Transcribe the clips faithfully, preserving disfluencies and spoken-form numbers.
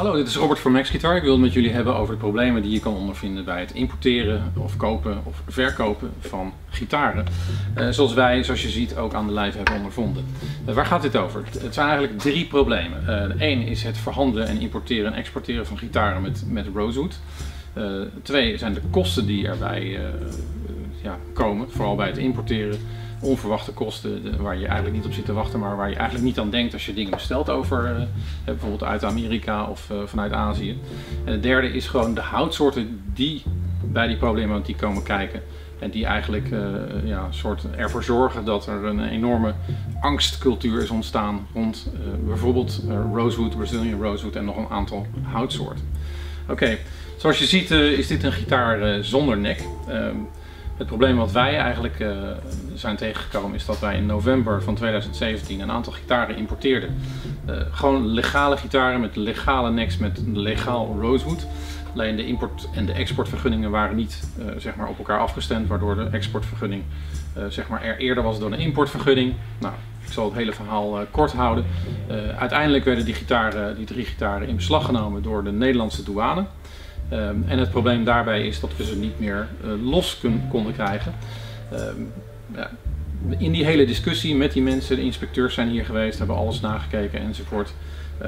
Hallo, dit is Robert van Max Guitar. Ik wil het met jullie hebben over de problemen die je kan ondervinden bij het importeren of kopen of verkopen van gitaren. Uh, zoals wij, zoals je ziet, ook aan de lijf hebben ondervonden. Uh, waar gaat dit over? Het zijn eigenlijk drie problemen. Uh, de één is het verhandelen en importeren en exporteren van gitaren met, met Rosewood. Uh, twee zijn de kosten die erbij uh, ja, komen, vooral bij het importeren. Onverwachte kosten de, waar je eigenlijk niet op zit te wachten, maar waar je eigenlijk niet aan denkt als je dingen bestelt over uh, bijvoorbeeld uit Amerika of uh, vanuit Azië. En het derde is gewoon de houtsoorten die bij die problematiek komen kijken en die eigenlijk uh, ja, soort ervoor zorgen dat er een enorme angstcultuur is ontstaan rond uh, bijvoorbeeld uh, Rosewood, Brazilian Rosewood en nog een aantal houtsoorten. Oké, okay. Zoals je ziet uh, is dit een gitaar uh, zonder nek. Um, Het probleem wat wij eigenlijk uh, zijn tegengekomen is dat wij in november van tweeduizend zeventien een aantal gitaren importeerden. Uh, gewoon legale gitaren met legale necks met legaal Rosewood. Alleen de import- en de exportvergunningen waren niet uh, zeg maar op elkaar afgestemd, waardoor de exportvergunning uh, zeg maar er eerder was dan de importvergunning. Nou, ik zal het hele verhaal uh, kort houden. Uh, uiteindelijk werden die, gitaren, die drie gitaren in beslag genomen door de Nederlandse douane. Um, en het probleem daarbij is dat we ze niet meer uh, los kun, konden krijgen. Um, ja, in die hele discussie met die mensen, de inspecteurs zijn hier geweest, hebben alles nagekeken enzovoort. Uh,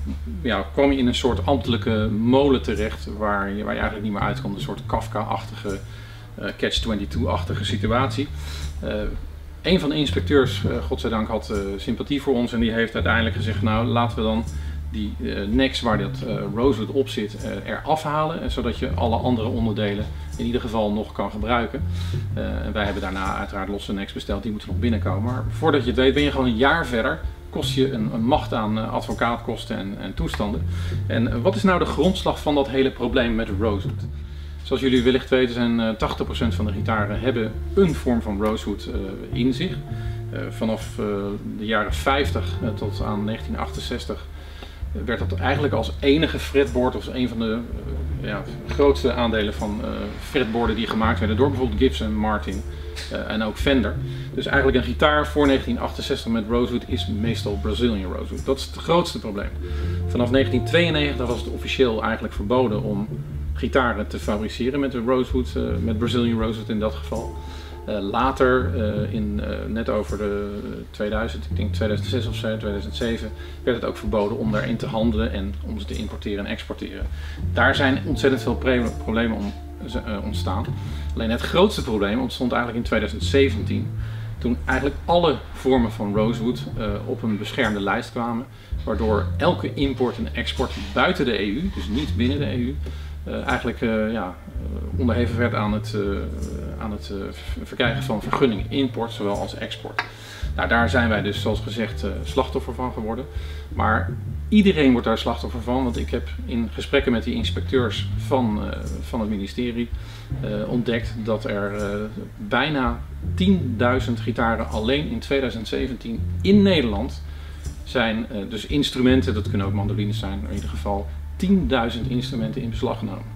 ja, kwam je in een soort ambtelijke molen terecht waar je, waar je eigenlijk niet meer uit kon. Een soort Kafka-achtige, uh, catch twenty-two-achtige situatie. Uh, een van de inspecteurs, uh, godzijdank, had uh, sympathie voor ons en die heeft uiteindelijk gezegd, nou laten we dan die uh, necks waar dat uh, Rosewood op zit uh, eraf halen, uh, zodat je alle andere onderdelen in ieder geval nog kan gebruiken. Uh, en wij hebben daarna uiteraard losse necks besteld, die moeten nog binnenkomen. Maar voordat je het weet ben je gewoon een jaar verder, kost je een, een macht aan uh, advocaatkosten en, en toestanden. En uh, wat is nou de grondslag van dat hele probleem met Rosewood? Zoals jullie wellicht weten zijn uh, tachtig procent van de gitaren hebben een vorm van Rosewood uh, in zich. Uh, vanaf uh, de jaren vijftig uh, tot aan negentien achtenzestig werd dat eigenlijk als enige fretboard, of een van de uh, ja, grootste aandelen van uh, fretboarden die gemaakt werden door bijvoorbeeld Gibson, Martin uh, en ook Fender. Dus eigenlijk een gitaar voor negentien achtenzestig met Rosewood is meestal Brazilian Rosewood. Dat is het grootste probleem. Vanaf negentien tweeënnegentig was het officieel eigenlijk verboden om gitaren te fabriceren met de Rosewood, uh, met Brazilian Rosewood in dat geval. Uh, later, uh, in, uh, net over de tweeduizend, ik denk tweeduizend zes of zo, tweeduizend zeven, werd het ook verboden om daarin te handelen en om ze te importeren en exporteren. Daar zijn ontzettend veel problemen om, uh, ontstaan. Alleen het grootste probleem ontstond eigenlijk in tweeduizend zeventien, toen eigenlijk alle vormen van Rosewood uh, op een beschermde lijst kwamen, waardoor elke import en export buiten de E U, dus niet binnen de E U, Uh, eigenlijk uh, ja, onderhevig werd aan het, uh, aan het uh, verkrijgen van vergunningen, import zowel als export. Nou, daar zijn wij dus zoals gezegd uh, slachtoffer van geworden. Maar iedereen wordt daar slachtoffer van, want ik heb in gesprekken met die inspecteurs van, uh, van het ministerie uh, ontdekt dat er uh, bijna tienduizend gitaren alleen in tweeduizend zeventien in Nederland zijn, uh, dus instrumenten, dat kunnen ook mandolines zijn, in ieder geval tienduizend instrumenten in beslag genomen.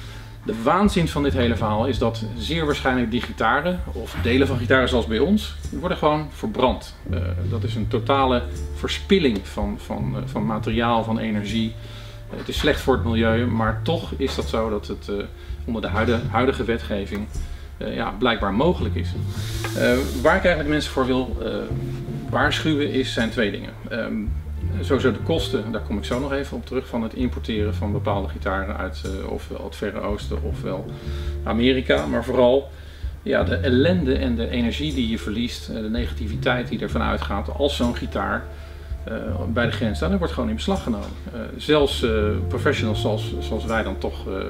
De waanzin van dit hele verhaal is dat zeer waarschijnlijk die gitaren, of delen van gitaren zoals bij ons, die worden gewoon verbrand. Uh, dat is een totale verspilling van, van, uh, van materiaal, van energie. Uh, het is slecht voor het milieu, maar toch is dat zo dat het uh, onder de huidige, huidige wetgeving uh, ja, blijkbaar mogelijk is. Uh, waar ik eigenlijk mensen voor wil uh, waarschuwen is, zijn twee dingen. Um, Sowieso de kosten, daar kom ik zo nog even op terug, van het importeren van bepaalde gitaren uit uh, ofwel het Verre Oosten ofwel Amerika. Maar vooral ja, de ellende en de energie die je verliest, uh, de negativiteit die ervan uitgaat als zo'n gitaar uh, bij de grens staat, dat wordt gewoon in beslag genomen. Uh, zelfs uh, professionals zoals, zoals wij dan toch, uh,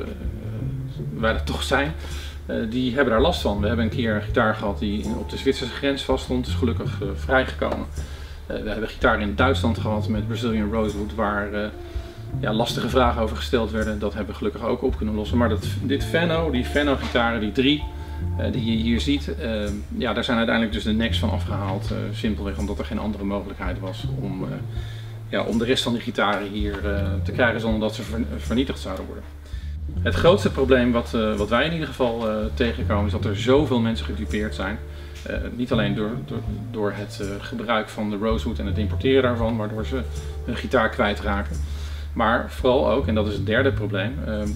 wij dat toch zijn, uh, die hebben daar last van. We hebben een keer een gitaar gehad die op de Zwitserse grens vaststond, is gelukkig uh, vrijgekomen. Uh, we hebben gitaren in Duitsland gehad met Brazilian Rosewood waar uh, ja, lastige vragen over gesteld werden. Dat hebben we gelukkig ook op kunnen lossen. Maar dat, dit Fenno, die Fenno gitaren, die drie uh, die je hier ziet, uh, ja, daar zijn uiteindelijk dus de necks van afgehaald. Uh, simpelweg omdat er geen andere mogelijkheid was om, uh, ja, om de rest van die gitaren hier uh, te krijgen zonder dat ze vernietigd zouden worden. Het grootste probleem wat, uh, wat wij in ieder geval uh, tegenkomen is dat er zoveel mensen gedupeerd zijn. Uh, niet alleen door, door, door het uh, gebruik van de Rosewood en het importeren daarvan, waardoor ze hun gitaar kwijtraken. Maar vooral ook, en dat is het derde probleem, uh, uh,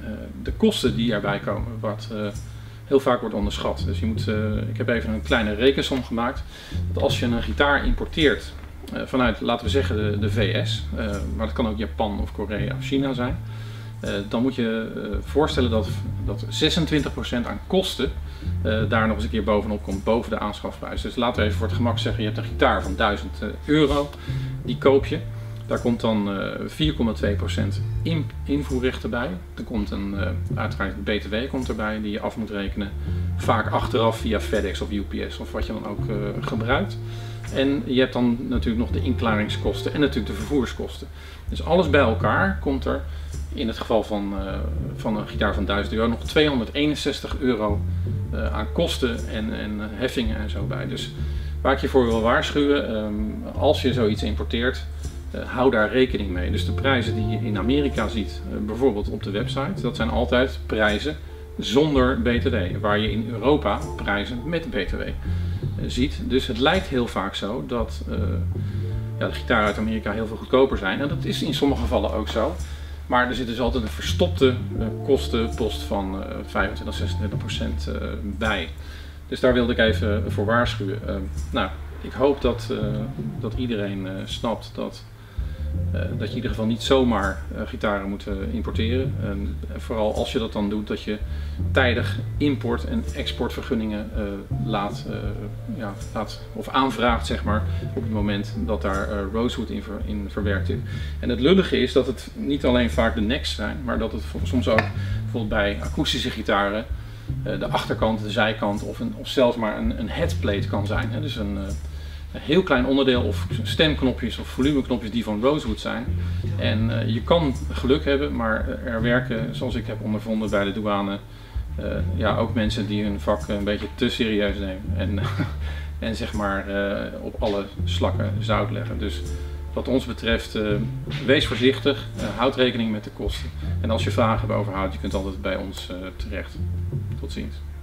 de kosten die erbij komen, wat uh, heel vaak wordt onderschat. Dus je moet, uh, ik heb even een kleine rekensom gemaakt, dat als je een gitaar importeert uh, vanuit, laten we zeggen, de, de V S, uh, maar dat kan ook Japan of Korea of China zijn, uh, dan moet je uh, voorstellen dat, dat zesentwintig procent aan kosten uh, daar nog eens een keer bovenop komt, boven de aanschafprijs. Dus laten we even voor het gemak zeggen, je hebt een gitaar van duizend euro, die koop je. Daar komt dan uh, vier komma twee procent in, invoerrechten bij. Er komt een, uh, uiteraard B T W komt erbij die je af moet rekenen. Vaak achteraf via FedEx of U P S of wat je dan ook uh, gebruikt. En je hebt dan natuurlijk nog de inklaringskosten en natuurlijk de vervoerskosten. Dus alles bij elkaar komt er in het geval van, uh, van een gitaar van duizend euro nog tweehonderdeenenzestig euro uh, aan kosten en, en heffingen en zo bij. Dus waar ik je voor wil waarschuwen, um, als je zoiets importeert, Uh, hou daar rekening mee. Dus de prijzen die je in Amerika ziet, uh, bijvoorbeeld op de website, dat zijn altijd prijzen zonder B T W. Waar je in Europa prijzen met B T W uh, ziet. Dus het lijkt heel vaak zo dat uh, ja, de gitaren uit Amerika heel veel goedkoper zijn. En dat is in sommige gevallen ook zo. Maar er zit dus altijd een verstopte uh, kostenpost van uh, vijfentwintig, zesentwintig procent uh, bij. Dus daar wilde ik even voor waarschuwen. Uh, nou, ik hoop dat, uh, dat iedereen uh, snapt dat Uh, dat je in ieder geval niet zomaar uh, gitaren moet uh, importeren. En vooral als je dat dan doet, dat je tijdig import- en exportvergunningen uh, laat, uh, ja, laat of aanvraagt, zeg maar, op het moment dat daar uh, rosewood in, ver, in verwerkt is. En het lullige is dat het niet alleen vaak de necks zijn, maar dat het soms ook bijvoorbeeld bij akoestische gitaren uh, de achterkant, de zijkant of, een, of zelfs maar een, een headplate kan zijn. Hè? Dus een, uh, Een heel klein onderdeel of stemknopjes of volumeknopjes die van rosewood zijn. En uh, je kan geluk hebben, maar er werken, zoals ik heb ondervonden bij de douane, uh, ja, ook mensen die hun vak een beetje te serieus nemen. En, en zeg maar uh, op alle slakken zout leggen. Dus wat ons betreft, uh, wees voorzichtig, uh, houd rekening met de kosten. En als je vragen hebt over hout, je kunt altijd bij ons uh, terecht. Tot ziens.